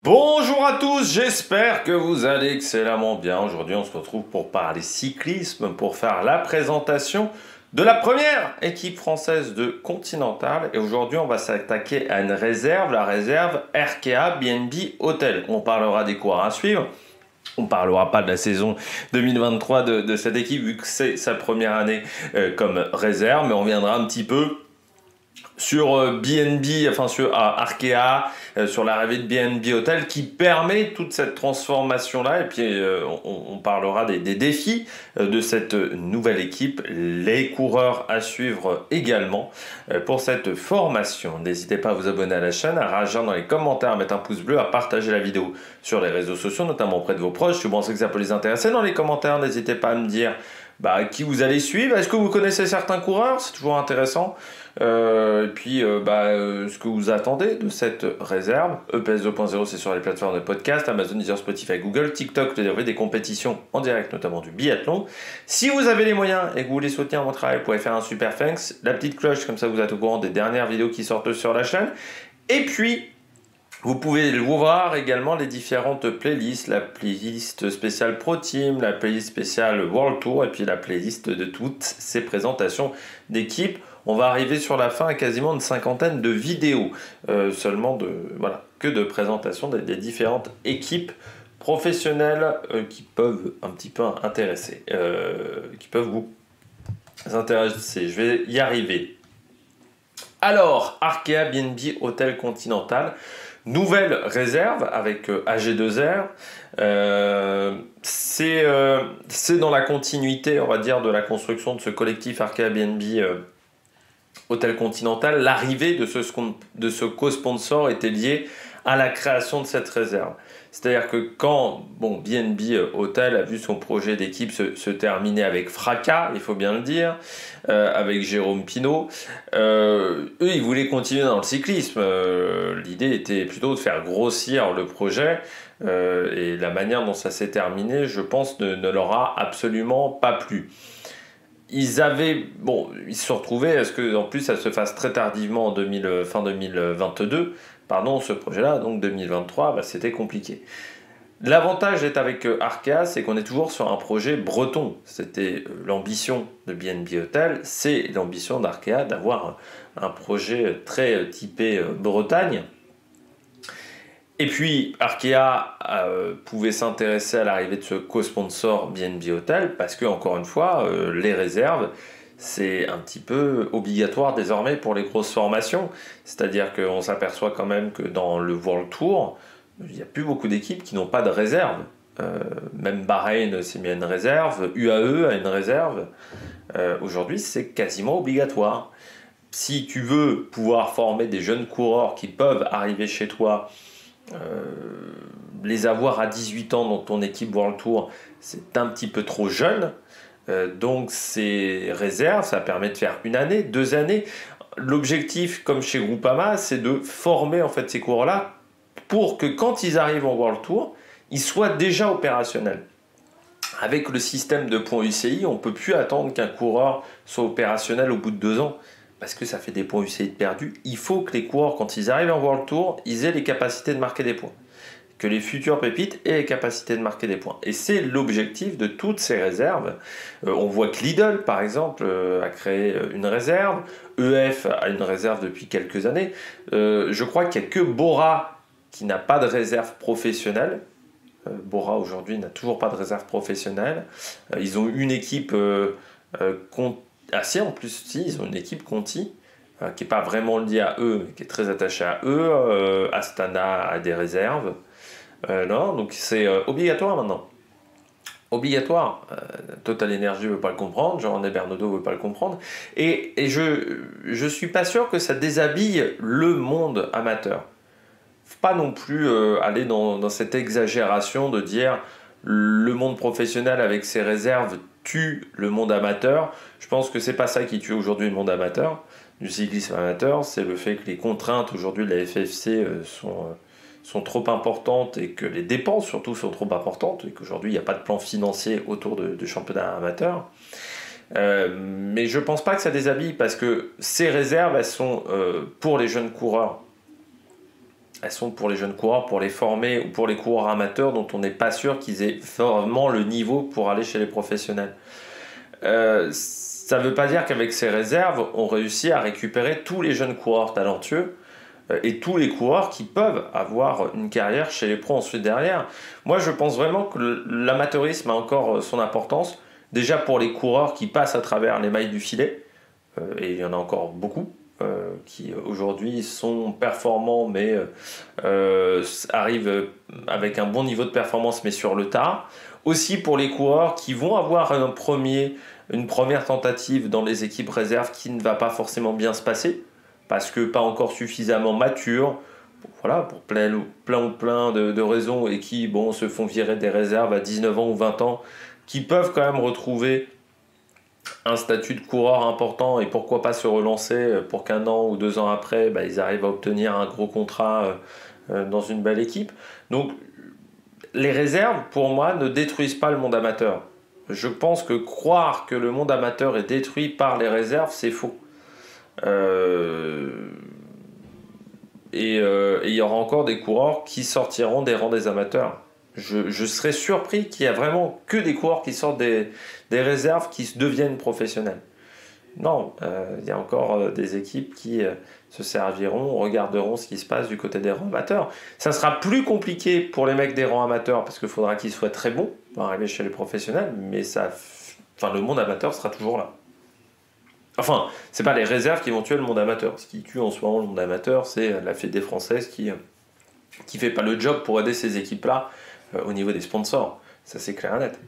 Bonjour à tous, j'espère que vous allez excellemment bien. Aujourd'hui, on se retrouve pour parler cyclisme, pour faire la présentation de la première équipe française de Continental. Et aujourd'hui, on va s'attaquer à une réserve, la réserve RKA BNB Hotel. On parlera des coureurs à suivre. On ne parlera pas de la saison 2023 de cette équipe, vu que c'est sa première année comme réserve, mais on viendra un petit peu sur BNB, enfin sur Arkea, sur l'arrivée de BNB Hotel qui permet toute cette transformation-là. Et puis on parlera des défis de cette nouvelle équipe, les coureurs à suivre également pour cette formation. N'hésitez pas à vous abonner à la chaîne, à réagir dans les commentaires, à mettre un pouce bleu, à partager la vidéo sur les réseaux sociaux, notamment auprès de vos proches. Si vous pensez que ça peut les intéresser, dans les commentaires, n'hésitez pas à me dire qui vous allez suivre. Est-ce que vous connaissez certains coureurs? C'est toujours intéressant. Et puis, ce que vous attendez de cette réserve. EPS 2.0, c'est sur les plateformes de podcast, Amazon, Deezer, Spotify, Google, TikTok, des compétitions en direct, notamment du biathlon. Si vous avez les moyens et que vous voulez soutenir mon travail, vous pouvez faire un super thanks, la petite cloche, comme ça vous êtes au courant des dernières vidéos qui sortent sur la chaîne. Et puis, vous pouvez voir également les différentes playlists, la playlist spéciale Pro Team, la playlist spéciale World Tour et puis la playlist de toutes ces présentations d'équipes. On va arriver sur la fin à quasiment une cinquantaine de vidéos, seulement que de présentations des différentes équipes professionnelles qui peuvent un petit peu intéresser, qui peuvent vous intéresser. Je vais y arriver. Alors, Arkea BNB Hotel Continental. Nouvelle réserve avec AG2R, c'est dans la continuité, on va dire, de la construction de ce collectif Arkea BNB Hotel Continental. L'arrivée de ce co-sponsor était liée à la création de cette réserve. C'est-à-dire que quand BNB Hotel a vu son projet d'équipe se terminer avec fracas, il faut bien le dire, avec Jérôme Pinault, eux, ils voulaient continuer dans le cyclisme. L'idée était plutôt de faire grossir le projet, et la manière dont ça s'est terminé, je pense, ne leur a absolument pas plu. Ils se sont retrouvés à ce que, en plus, ça se fasse très tardivement en fin 2022. Pardon, ce projet-là, donc 2023, c'était compliqué. L'avantage d'être avec Arkea, c'est qu'on est toujours sur un projet breton. C'était l'ambition de BNB Hotel, c'est l'ambition d'Arkea d'avoir un projet très typé Bretagne. Et puis Arkea pouvait s'intéresser à l'arrivée de ce co-sponsor BNB Hotel parce que, encore une fois, les réserves, c'est un petit peu obligatoire désormais pour les grosses formations. C'est-à-dire qu'on s'aperçoit quand même que dans le World Tour, il n'y a plus beaucoup d'équipes qui n'ont pas de réserve. Même Bahreïn s'est mis à une réserve, UAE a une réserve. Aujourd'hui, c'est quasiment obligatoire. Si tu veux pouvoir former des jeunes coureurs qui peuvent arriver chez toi, les avoir à 18 ans dans ton équipe World Tour, c'est un petit peu trop jeune. Donc ces réserves, ça permet de faire 1 année, 2 années. L'objectif, comme chez Groupama, c'est de former en fait ces coureurs-là pour que quand ils arrivent en World Tour, ils soient déjà opérationnels. Avec le système de points UCI, on ne peut plus attendre qu'un coureur soit opérationnel au bout de 2 ans, parce que ça fait des points UCI de perdus. Il faut que les coureurs, quand ils arrivent en World Tour, ils aient les capacités de marquer des points. Que les futures pépites aient les capacités de marquer des points. Et c'est l'objectif de toutes ces réserves. On voit que Lidl, par exemple, a créé une réserve. EF a une réserve depuis quelques années. Je crois qu'il n'y a que Bora qui n'a pas de réserve professionnelle. Bora, aujourd'hui, n'a toujours pas de réserve professionnelle. Ils ont une équipe en plus, si, ils ont une équipe Conti, qui n'est pas vraiment liée à eux, mais qui est très attachée à eux. Astana a des réserves. Non, donc c'est obligatoire maintenant. Obligatoire. Total Energy ne veut pas le comprendre, Jean-René Bernaudot ne veut pas le comprendre. Et je suis pas sûr que ça déshabille le monde amateur. Faut pas non plus aller dans cette exagération de dire le monde professionnel avec ses réserves tue le monde amateur. Je pense que c'est pas ça qui tue aujourd'hui le monde amateur, du cyclisme amateur. C'est le fait que les contraintes aujourd'hui de la FFC sont trop importantes et que les dépenses surtout sont trop importantes et qu'aujourd'hui il n'y a pas de plan financier autour de championnat amateur. Mais je ne pense pas que ça déshabille parce que ces réserves, elles sont pour les jeunes coureurs elles sont pour les jeunes coureurs, pour les former ou pour les coureurs amateurs dont on n'est pas sûr qu'ils aient vraiment le niveau pour aller chez les professionnels. Ça ne veut pas dire qu'avec ces réserves, on réussit à récupérer tous les jeunes coureurs talentueux et tous les coureurs qui peuvent avoir une carrière chez les pros ensuite derrière. Moi, je pense vraiment que l'amateurisme a encore son importance, déjà pour les coureurs qui passent à travers les mailles du filet, et il y en a encore beaucoup, qui aujourd'hui sont performants mais arrivent avec un bon niveau de performance mais sur le tard. Aussi pour les coureurs qui vont avoir une première tentative dans les équipes réserves qui ne va pas forcément bien se passer parce que pas encore suffisamment mature, voilà, pour plein de raisons et qui se font virer des réserves à 19 ans ou 20 ans, qui peuvent quand même retrouver un statut de coureur important et pourquoi pas se relancer pour qu'un an ou 2 ans après, ils arrivent à obtenir un gros contrat dans une belle équipe. Donc les réserves, pour moi, ne détruisent pas le monde amateur. Je pense que croire que le monde amateur est détruit par les réserves, c'est faux. Et il y aura encore des coureurs qui sortiront des rangs des amateurs. Je serais surpris qu'il y ait vraiment que des coureurs qui sortent des réserves qui deviennent professionnels. Non, il y a encore des équipes qui se serviront, regarderont ce qui se passe du côté des rangs amateurs. Ça sera plus compliqué pour les mecs des rangs amateurs parce qu'il faudra qu'ils soient très bons pour arriver chez les professionnels, mais le monde amateur sera toujours là. Enfin, c'est pas les réserves qui vont tuer le monde amateur. Ce qui tue en ce moment le monde amateur, c'est la Fédé française qui fait pas le job pour aider ces équipes-là au niveau des sponsors. Ça, c'est clair et net.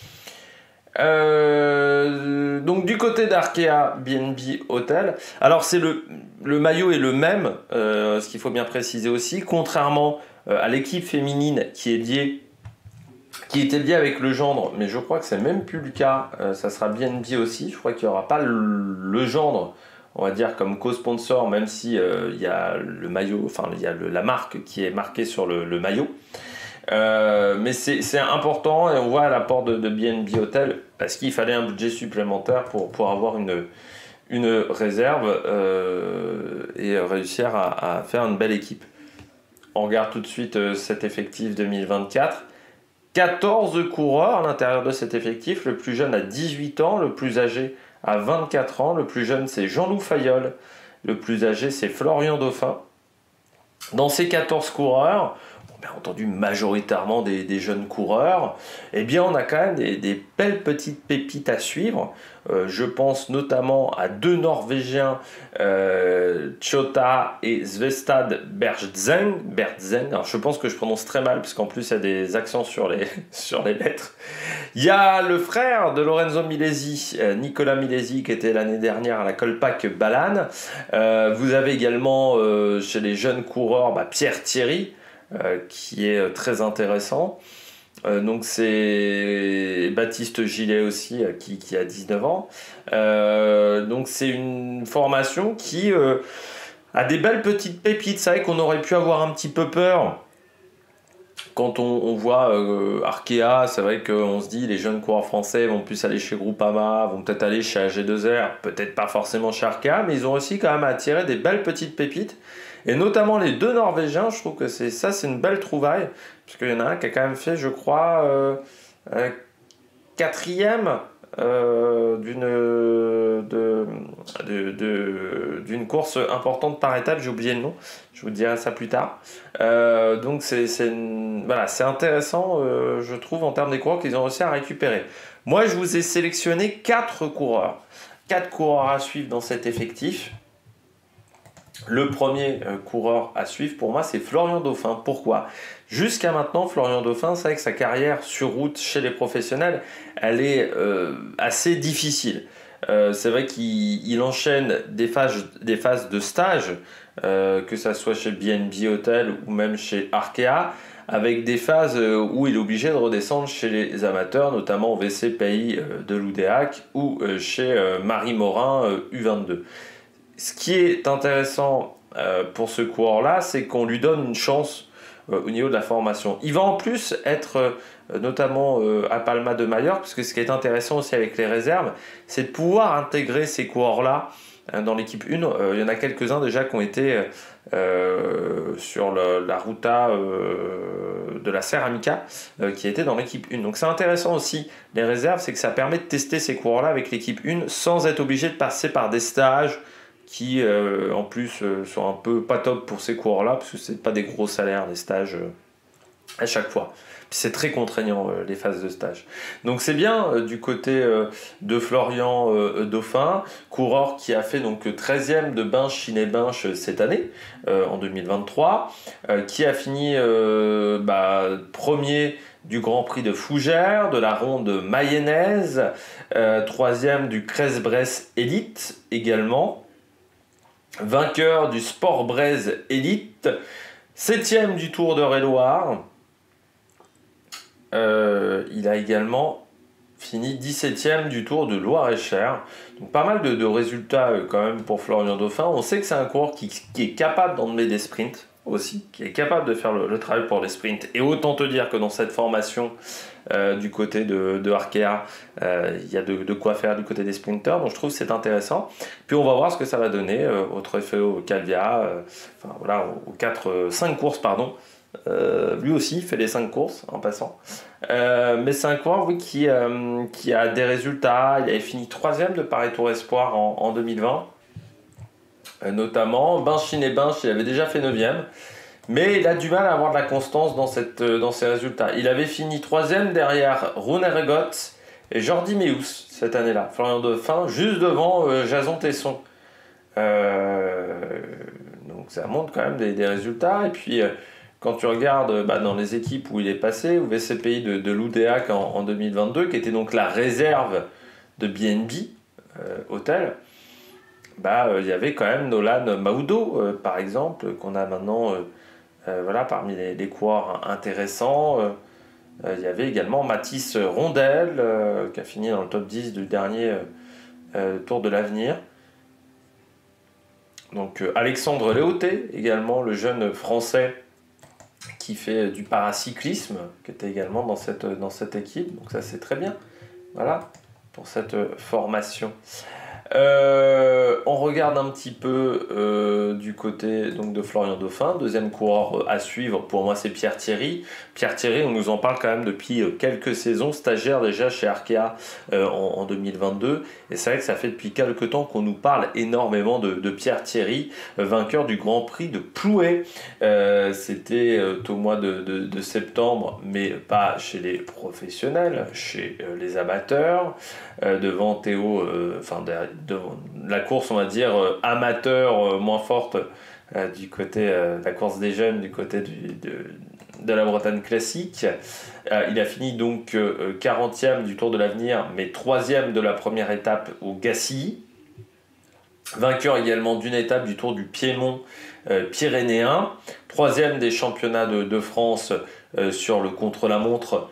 Donc du côté d'Arkea BNB Hotel, alors c'est le maillot est le même, ce qu'il faut bien préciser aussi, contrairement à l'équipe féminine qui était liée avec le gendre, mais je crois que c'est même plus le cas, ça sera BNB aussi, je crois qu'il n'y aura pas le gendre, on va dire comme co-sponsor, même si il y a le maillot, il y a la marque qui est marquée sur le maillot. Mais c'est important et on voit l'apport de BNB Hotel parce qu'il fallait un budget supplémentaire pour avoir une réserve et réussir à faire une belle équipe. On regarde tout de suite cet effectif 2024. 14 coureurs à l'intérieur de cet effectif. Le plus jeune a 18 ans, le plus âgé a 24 ans. Le plus jeune c'est Jean-Loup Fayolle, le plus âgé c'est Florian Dauphin. Dans ces 14 coureurs, bien entendu majoritairement des jeunes coureurs, eh bien on a quand même des belles petites pépites à suivre. Je pense notamment à 2 Norvégiens, Tjota et Svestad Bergtzen. Alors je pense que je prononce très mal parce qu'en plus il y a des accents sur les lettres. Il y a le frère de Lorenzo Milesi, Nicolas Milesi, qui était l'année dernière à la Kolpak Balan. Vous avez également chez les jeunes coureurs Pierre Thierry, qui est très intéressant. Donc c'est Baptiste Gillet aussi qui a 19 ans. Donc c'est une formation qui a des belles petites pépites. C'est vrai qu'on aurait pu avoir un petit peu peur quand on voit Arkea. C'est vrai qu'on se dit les jeunes coureurs français vont plus aller chez Groupama, vont peut-être aller chez AG2R, peut-être pas forcément chez Arkea, mais ils ont aussi quand même attiré des belles petites pépites. Et notamment les 2 Norvégiens, je trouve que c'est une belle trouvaille, parce qu'il y en a un qui a quand même fait, je crois, 4e d'une course importante par étape, j'ai oublié le nom, je vous dirai ça plus tard. Donc c'est intéressant, je trouve, en termes des coureurs qu'ils ont réussi à récupérer. Moi, je vous ai sélectionné 4 coureurs. 4 coureurs à suivre dans cet effectif. Le premier coureur à suivre pour moi, c'est Florian Dauphin. Pourquoi ? Jusqu'à maintenant, Florian Dauphin, c'est vrai que sa carrière sur route chez les professionnels, elle est assez difficile. C'est vrai qu'il enchaîne des phases de stage, que ça soit chez BNB Hotel ou même chez Arkea, avec des phases où il est obligé de redescendre chez les amateurs, notamment au WC Pays de Loudéac ou chez Marie Morin U22. Ce qui est intéressant pour ce coureur-là, c'est qu'on lui donne une chance au niveau de la formation. Il va en plus être notamment à Palma de Mallorca, parce que ce qui est intéressant aussi avec les réserves, c'est de pouvoir intégrer ces coureurs-là dans l'équipe 1. Il y en a quelques-uns déjà qui ont été sur la Ruta de la Ceramica, qui était dans l'équipe 1. Donc c'est intéressant aussi, les réserves, c'est que ça permet de tester ces coureurs-là avec l'équipe 1 sans être obligé de passer par des stages qui en plus sont un peu pas top pour ces coureurs-là, parce que c'est pas des gros salaires, les stages à chaque fois. Puis c'est très contraignant les phases de stage. Donc c'est bien du côté de Florian Dauphin, coureur qui a fait donc 13e de Binche Chinet Binche cette année, en 2023, qui a fini premier du Grand Prix de Fougères, de la ronde mayonnaise, 3e du Crest-Bresse Elite également, vainqueur du Sport Braise Elite, 7e du Tour d'Eure-et-Loire. Il a également fini 17e du Tour de Loir-et-Cher. Donc pas mal de résultats quand même pour Florian Dauphin. On sait que c'est un coureur qui est capable d'emmener des sprints aussi, qui est capable de faire le travail pour les sprints. Et autant te dire que dans cette formation du côté de Arkea, il y a de quoi faire du côté des sprinters. Donc je trouve que c'est intéressant. Puis on va voir ce que ça va donner au Trofeo Calvia, aux 5 courses, pardon. Lui aussi il fait les 5 courses en passant, mais c'est un coureur qui a des résultats. Il avait fini 3e de Paris Tour Espoir en 2020, notamment Binche et Binche, il avait déjà fait 9e, mais il a du mal à avoir de la constance dans ses résultats. Il avait fini 3e derrière Rune Regot et Jordi Meus cette année-là, Florian Dauphin juste devant Jason Tesson. Donc ça montre quand même des résultats. Et puis quand tu regardes dans les équipes où il est passé, au VCPI de l'Oudéac en 2022, qui était donc la réserve de BNB Hotel, il y avait quand même Nolan Maudo, par exemple, qu'on a maintenant parmi les coureurs intéressants. Il y avait également Mathis Rondel, qui a fini dans le top 10 du dernier Tour de l'Avenir. Donc Alexandre Léoté, également le jeune français qui fait du paracyclisme, qui était également dans cette équipe. Donc ça c'est très bien, voilà, pour cette formation. On regarde un petit peu du côté donc, de Florian Dauphin. Deuxième coureur à suivre, pour moi, c'est Pierre Thierry. Pierre Thierry, on nous en parle quand même depuis quelques saisons, stagiaire déjà chez Arkea en 2022. Et c'est vrai que ça fait depuis quelques temps qu'on nous parle énormément de Pierre Thierry, vainqueur du Grand Prix de Plouay. C'était au mois de septembre, mais pas chez les professionnels, chez les amateurs, devant Théo, de la course, on va dire, amateur, moins forte du côté de la course des jeunes, du côté de la Bretagne classique. Il a fini donc 40e du Tour de l'Avenir, mais 3e de la première étape au Gacilly. Vainqueur également d'une étape du Tour du Piémont pyrénéen. 3e des championnats de France sur le contre-la-montre.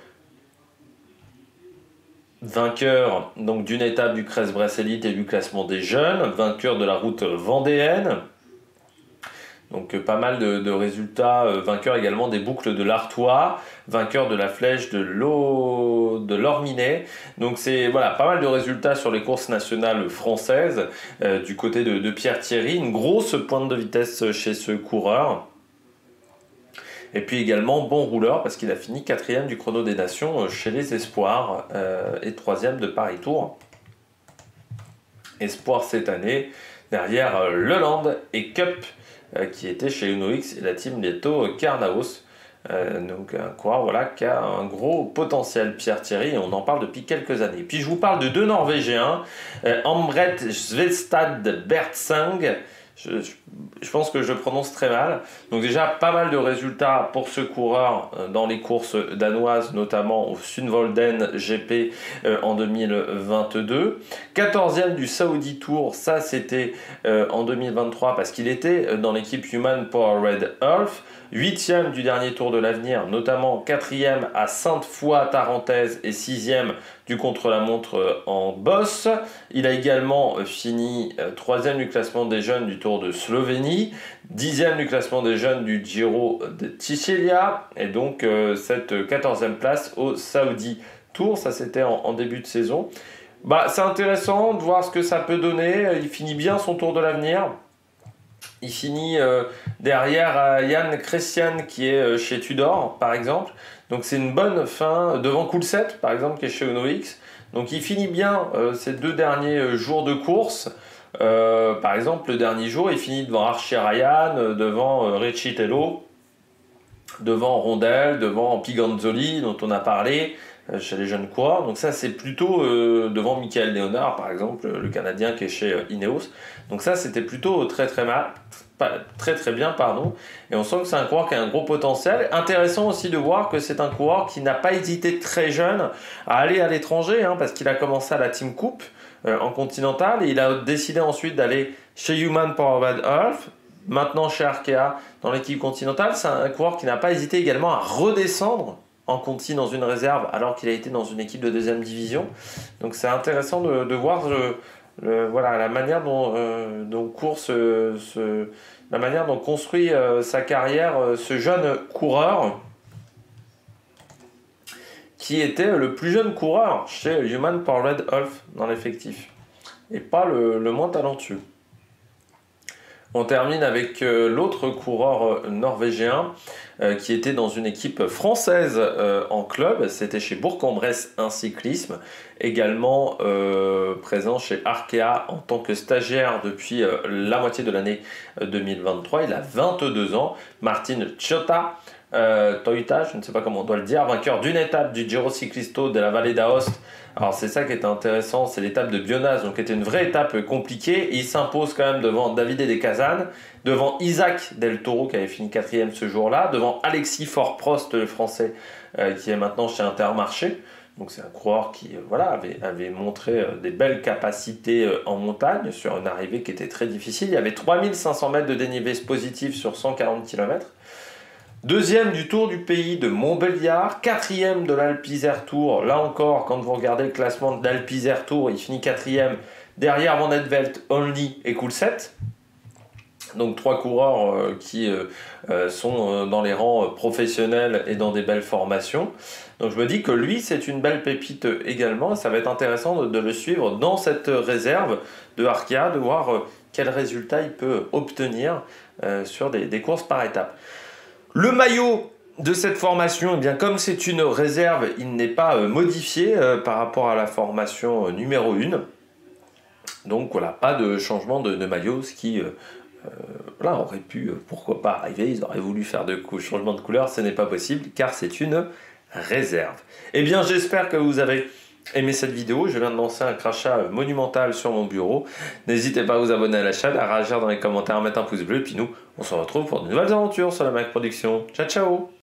Vainqueur donc d'une étape du Crest-Bresse Elite et du classement des jeunes, vainqueur de la route vendéenne, donc pas mal de résultats, vainqueur également des boucles de l'Artois, vainqueur de la flèche de l'Orminet. Donc c'est voilà, pas mal de résultats sur les courses nationales françaises du côté de Pierre Thierry, une grosse pointe de vitesse chez ce coureur. Et puis également bon rouleur parce qu'il a fini 4e du chrono des nations chez les Espoirs et 3e de Paris Tour. Espoir cette année derrière Leland et Cup qui était chez Uno X et la team Lieto Carnaos. Donc un coureur qui a un gros potentiel, Pierre Thierry, et on en parle depuis quelques années. Puis je vous parle de deux Norvégiens, Ambret Svestad Bertsang. Je pense que je prononce très mal. Donc déjà, pas mal de résultats pour ce coureur dans les courses danoises, notamment au Sunvolden GP en 2022. 14e du Saudi Tour, ça c'était en 2023 parce qu'il était dans l'équipe Human Powered Earth. 8e du dernier Tour de l'Avenir, notamment 4e à Sainte-Foy-Tarentaise et 6e du contre-la-montre en Bosse. Il a également fini 3e du classement des jeunes du Tour de Slovénie, 10e du classement des jeunes du Giro de Tichélia, et donc cette 14e place au Saudi Tour, ça c'était en début de saison. Bah, c'est intéressant de voir ce que ça peut donner. Il finit bien son Tour de l'Avenir. Il finit derrière Jan Christian qui est chez Tudor, par exemple. Donc c'est une bonne fin devant Coulset, par exemple, qui est chez Uno X. Donc il finit bien ces 2 derniers jours de course. Par exemple, le dernier jour, il finit devant Archie Ryan, devant Riccitello, devant Rondel, devant Piganzoli, dont on a parlé chez les jeunes coureurs. Donc ça, c'est plutôt devant Michael Léonard, par exemple, le Canadien qui est chez Ineos. Donc ça, c'était plutôt très bien, pardon. Et on sent que c'est un coureur qui a un gros potentiel. Intéressant aussi de voir que c'est un coureur qui n'a pas hésité très jeune à aller à l'étranger, hein, parce qu'il a commencé à la Team Coupe en Continental et il a décidé ensuite d'aller chez Human Powered Health. Maintenant chez Arkea dans l'équipe continentale, c'est un coureur qui n'a pas hésité également à redescendre en Conti dans une réserve alors qu'il a été dans une équipe de 2e division. Donc c'est intéressant de voir voilà, la manière dont la manière dont construit sa carrière ce jeune coureur qui était le plus jeune coureur chez Human Powered Health dans l'effectif et pas le moins talentueux. On termine avec l'autre coureur norvégien qui était dans une équipe française en club. C'était chez Bourg-en-Bresse un cyclisme, également présent chez Arkea en tant que stagiaire depuis la moitié de l'année 2023. Il a 22 ans. Martin Tjota, Toyota, je ne sais pas comment on doit le dire, vainqueur d'une étape du Giro Ciclisto de la vallée d'Aoste. Alors c'est ça qui était intéressant, c'est l'étape de Bionaz, donc qui était une vraie étape compliquée. Et il s'impose quand même devant Davide De Cazan, devant Isaac Del Toro qui avait fini 4e ce jour-là, devant Alexis Faure-Prost, le français, qui est maintenant chez Intermarché. Donc c'est un coureur qui avait montré des belles capacités en montagne sur une arrivée qui était très difficile. Il y avait 3500 mètres de dénivelé positif sur 140 km. 2e du Tour du Pays de Montbéliard, 4e de l'Alpe Isère Tour. Là encore, quand vous regardez le classement de l'Alpe Isère Tour, il finit 4e derrière Van Edvelt, Only et Coulset. Donc 3 coureurs qui sont dans les rangs professionnels et dans des belles formations. Donc je me dis que lui, c'est une belle pépite également. Ça va être intéressant de le suivre dans cette réserve de Arkea, de voir quels résultats il peut obtenir sur des courses par étapes. Le maillot de cette formation, eh bien, comme c'est une réserve, il n'est pas modifié par rapport à la formation numéro 1. Donc voilà, pas de changement de maillot, ce qui aurait pu, pourquoi pas, arriver. Ils auraient voulu faire de changement de couleur, ce n'est pas possible car c'est une réserve. Eh bien, j'espère que vous avez aimé cette vidéo. Je viens de lancer un crachat monumental sur mon bureau. N'hésitez pas à vous abonner à la chaîne, à réagir dans les commentaires, à mettre un pouce bleu. Et puis nous, on se retrouve pour de nouvelles aventures sur la Mac Production. Ciao, ciao!